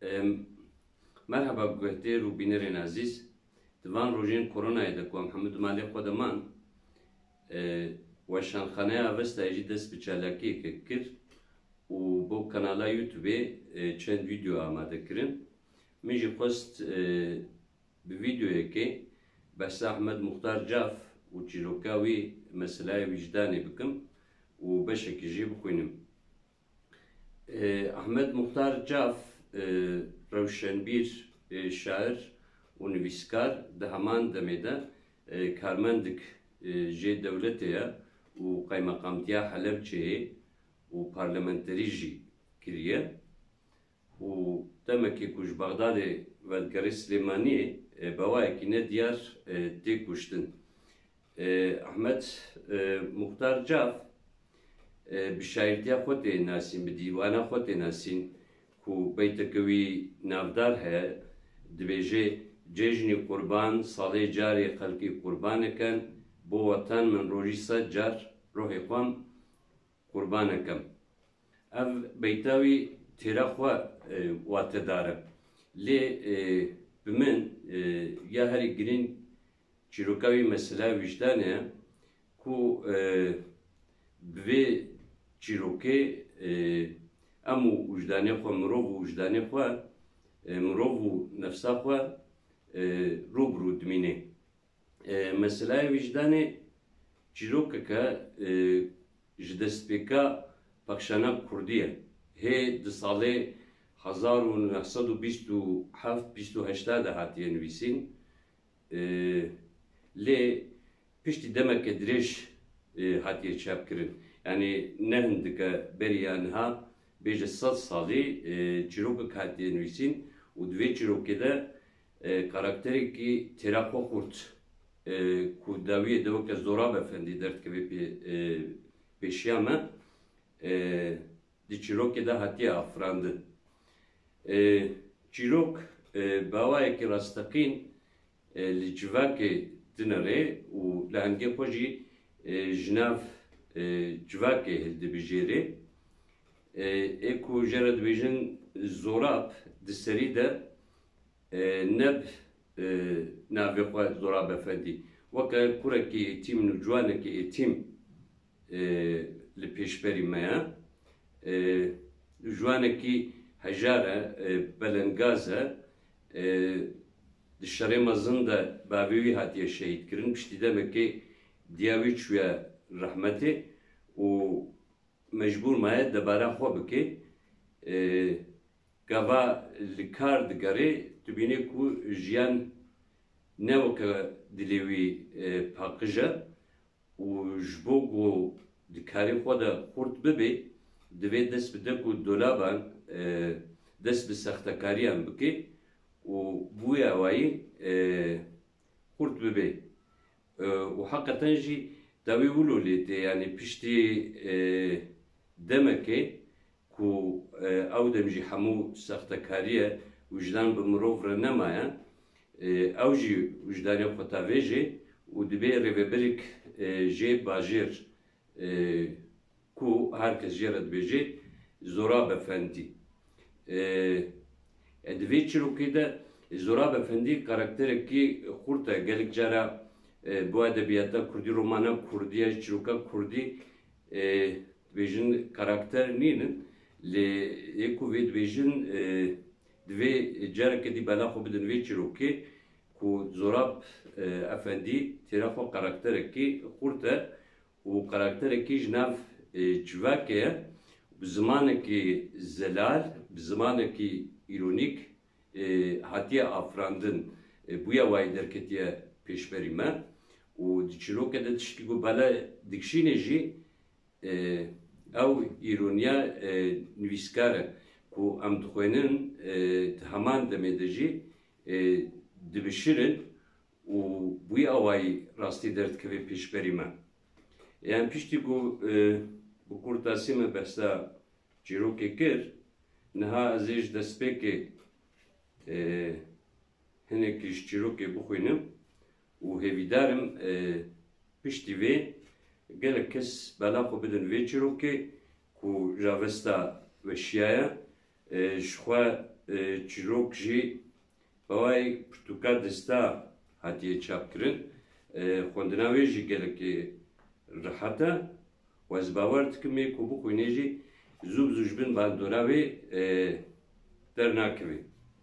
مرحبا گوهتر و بینرین عزیز دوان روژین کرونا ایده که محمد مالی خودمان و شانخانه اوستا ایجی دست بچالاکی که کرد و بو کانالا یوتیوبه چند ویدیو آماده کرن میجی خواست به ویدیوی که بس احمد مختار جاف و چیروکاوی مسئله وجدانی بکم و بشکی جی بخوینم. احمد مختار جاف روشنبیر شاعر و نویسکار ده همان دمیده کارمندک جی دولتیه و قایمقامتیا حلب چه و پارلمانتری جی کریه و دمکی کش بغداد ودگری سلیمانی بوای که نه دیار تی کشتن. احمد مختار جاف بشاعرتیا خود ناسین به دیوانه خود ناسین کو بیتکوی نافدار ہے دبیجه جشنی قربان ساله جاری خلقی قربان کن بو وطن من روزی صد جار روحی خوام قربان کم اف بیتاوی تیرا خوا واته داره لی بمن یا هری گرین چیروکاوی مسئله وجدانه کو به چیروکه امو وجدانی خو مرو وجدانی خو مرو نفسا خو روبرو دمینه مسئله وجدانی چیروک که جدستبیکا پخشانا کردیه هی ده ساله 1927 هاتیه نویسین لی پشتی دمک درش هاتیه چاپ کرن yani ne hindika beriyanha beje 100 salı çiroka katiye nüvisin u dve çirokede karakteri ki terako kurt ku daviye devke Zorab Efendi dert gibi peşiyama di çirokede hatiye afrandı çirok bavaya ki rastakin li civake dinare u lange hoji jnav civake hildi bijeri eku jarad bijin Zorab diseri de neb navekwa Zorab Efendi vaka kuraki eğitim nucuanaki eğitim li peşberi maya nucuanaki hajara belengaza dışarı mazında bavivi hatiye şehit kirin pişti demek ki diyavi çuya rahmeti o mecbur maya debara xwe bike gava li kar digere tu bînî ku jiyan ne weke dilê wî paqije û ji bo ku dikarî xwe de xurt bibe divê dest bide ku dolaban dest bi sextekariyan bike û bûya wayî xurt bibe û heqeten jî dawî wilo lê tê yani piştî demeke ku ew dem jî hemû sextekariye wijdan bi mirov re nemaya ew jî wijdanê xwe ta vêjê û dibe rêveberek jê bajêr ku herkes jê re dibêje Zorab Efendi divê çîrokê de Zorab Efendi karakterekî xurt e gelek cara bu edebiyata Kurdî romana Kurdiye çîroka Kurdî dibêjin karakter nînin lê êku vê dibêjin divê carekê dî bela xwe bidin vê çîrokê ku Zorab Efendi têra xwe karakterekî xurt e û karakterekî ji nav civakê ye bi zimanekî zelal bi zimanekî îronîk hatiye afrandin bûya wayî derketiye pêşberî me û di çîrokê de tiştî ku bela dikşînê jî ew îroniya nivîskar e ku em dixwênin di heman demê de jî dibişirin û bûya wayî rastî derdikeve pêşberî me yani piştî ku bi kurtasî me behsa çîrokê kir niha ez ê ji destpêkê hinekî ji çîrokê bixwînim û hêvîdarim piştî vê gelek kes bela xwe bidin vê çîrokê ku ravesta veşiyaya شخوا چیروک جی بوای پرتوکا دستا هاتیه چاپ کرن خوندناوی جی گلکی راحته و از باور تکمی کوبو خوینه جی زوب زوجبن باندوراوی در ناکوی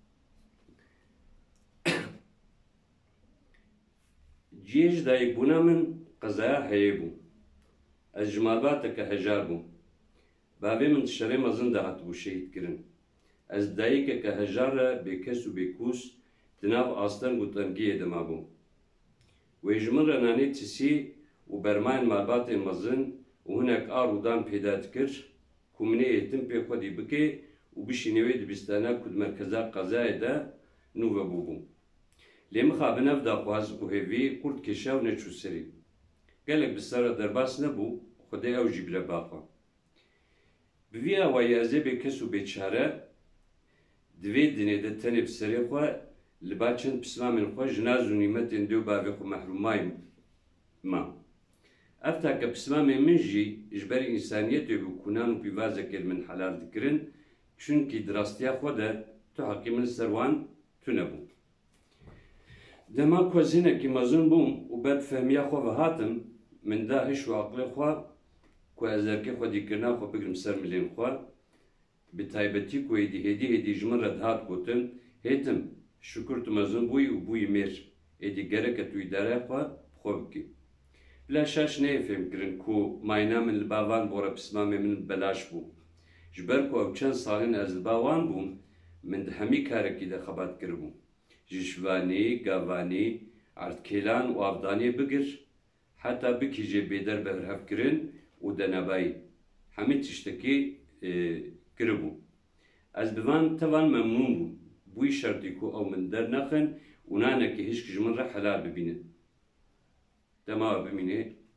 جیج دایک بونا من قضایا هیه بو از جمالبات که هجار بو بابی من تشاره مزن دهات بو شهید کرن از دایک که هجار بکس و بکوس دناف آستان گوتنگیه دما بو و اجمن رنانی تسی و برمان مالبات مزن و هناك آرودان پیدا کر کومنی ایتم پی خودی بکی و بشینوی دبستانا کد مرکزا قضای دا نوه بو لیم خابناف دا خواز و هیوی کرد کشا و نچو سری گلک بسر درباس نبو خدای او جیب لباقا بوی آوائی ازه به کسو بیچاره دوی دنه ده تنه بسری خواه لباچند پسمامن خواه جناز و نیمت اندیو باوی خو محرومای ما افتا که پسمامن من جی اجبر انسانیت و کنان و پیوازه کل من حلال دکرن چونکی دراستیا خواه ده تو حقی من سروان تو نبو دما کوزینه که مزون بوم و بعد فهمیا خواه و هاتم من ده هش و عقل خواه که از ارکه خواه دیکرنا خواه بگرم سر ملین خواه به تایبتی که هدی جمن رد هات گوتن هیتم شکر تو مزون بوی و بوی میر ایدی گره که توی داره خواه خواه بکی بلا شاش نه فهم کرن که ماینا من لباوان بورا پسمام من بلاش بو جبر که او چند سالین از لباوان بوم من ده همی کارکی ده خبات کربوم جشوانی، گاوانی، عرضکیلان و آبدانی بگر حتی بکیجه بیدر برهف کرن و دنبایی همه تشتکی کربو از بوان توان ممنون بو بوی شرطی که او من در نخن و نانه که هیچ کجمن را حلال ببینن دما ببینه